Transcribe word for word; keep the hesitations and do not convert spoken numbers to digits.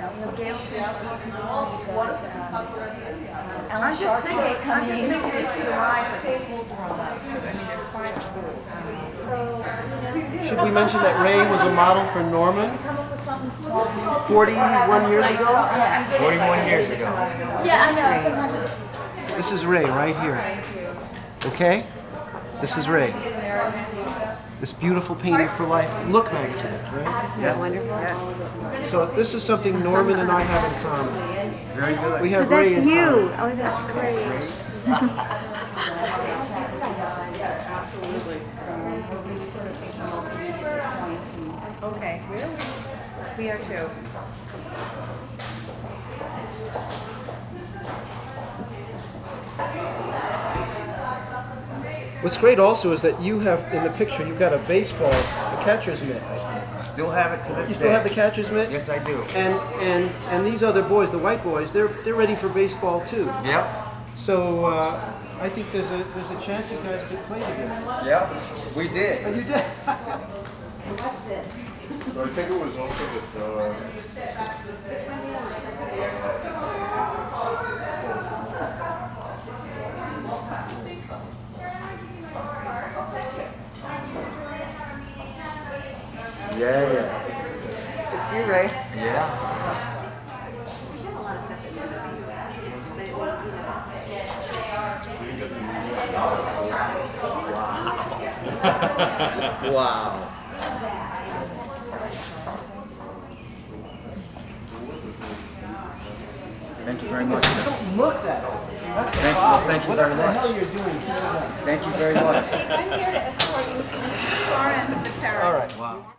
you know, Gail's going to be talking to me. We've got, um, I'm just thinking, I'm just coming. thinking it July, like the schools are all out. So, I mean, there are five schools. So, you know, Should we mention that Ray was a model for Norman come up with something called forty-one years ago? forty-one years ago. Yeah, I know. Sometimes it's This is Ray right here. Okay? This is Ray. This beautiful painting for life. Look magazine, right? Isn't that wonderful? Yes. So this is something Norman and I have in common. Very good. We So have Ray that's in you. common. Oh, that's great. Okay, where are we? We are too. What's great also is that you have, in the picture, you've got a baseball, a catcher's mitt. Still have it to this You still day. have the catcher's mitt? Yes, I do. And and and these other boys, the white boys, they're they're ready for baseball too. Yep. So uh, I think there's a there's a chance you guys could play together. Yep. We did. And you did. What's this? So I think it was also that. Uh, Yeah, yeah. It's you, Ray. Yeah. We should have a lot of stuff that we Wow. Thank you very much. You don't look that old. That's the Thank you. problem. Thank you what very the much. hell you're doing? Keep it up. Thank you very much. I'm here to escort you to the far end of the terrace. All right. Wow.